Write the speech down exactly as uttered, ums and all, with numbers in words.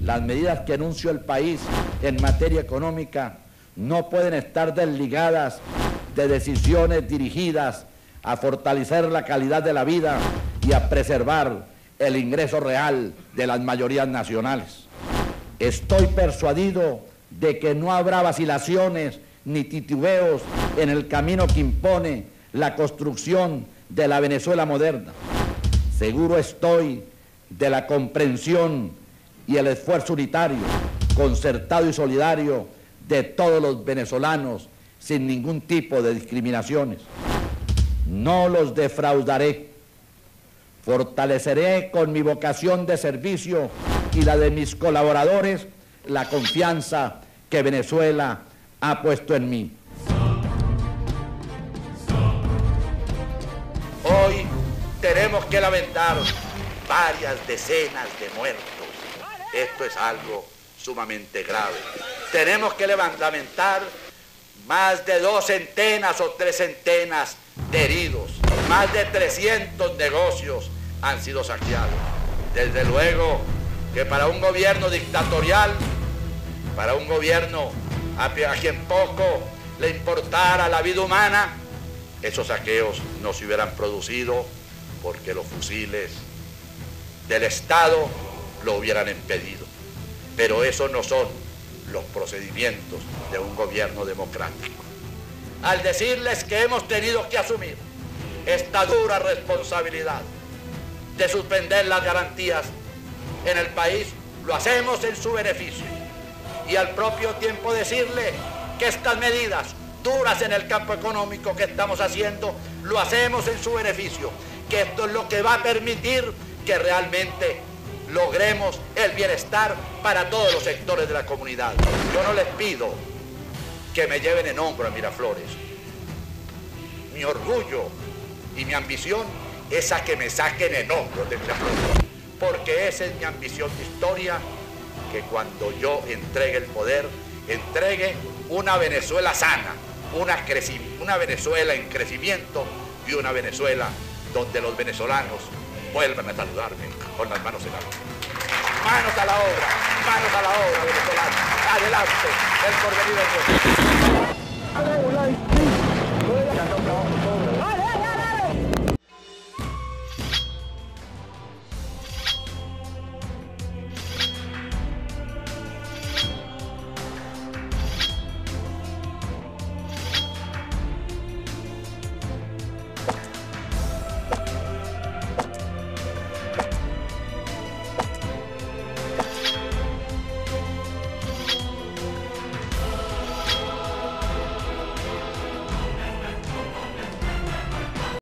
Las medidas que anunció el país en materia económica no pueden estar desligadas de decisiones dirigidas a fortalecer la calidad de la vida y a preservar el ingreso real de las mayorías nacionales. Estoy persuadido de que no habrá vacilaciones ni titubeos en el camino que impone la construcción de la Venezuela moderna. Seguro estoy de la comprensión y el esfuerzo unitario, concertado y solidario de todos los venezolanos sin ningún tipo de discriminaciones. No los defraudaré. Fortaleceré con mi vocación de servicio y la de mis colaboradores la confianza que Venezuela ha puesto en mí. Hoy tenemos que lamentar varias decenas de muertos. Esto es algo sumamente grave. Tenemos que lamentar más de dos centenas o tres centenas de heridos. Más de trescientos negocios han sido saqueados. Desde luego que para un gobierno dictatorial, para un gobierno a, a quien poco le importara la vida humana, esos saqueos no se hubieran producido porque los fusiles del Estado lo hubieran impedido. Pero esos no son los procedimientos de un gobierno democrático. Al decirles que hemos tenido que asumir esta dura responsabilidad de suspender las garantías en el país, lo hacemos en su beneficio. Y al propio tiempo decirle que estas medidas duras en el campo económico que estamos haciendo, lo hacemos en su beneficio, que esto es lo que va a permitir que realmente logremos el bienestar para todos los sectores de la comunidad. Yo no les pido que me lleven en hombro a Miraflores. Mi orgullo y mi ambición es a que me saquen en hombros de Miraflores, porque esa es mi ambición de historia, que cuando yo entregue el poder, entregue una Venezuela sana, una, una Venezuela en crecimiento y una Venezuela donde los venezolanos vuelvan a saludarme con las manos en alto. Manos a la obra, manos a la obra, venezolanos. Adelante, el porvenir es bueno.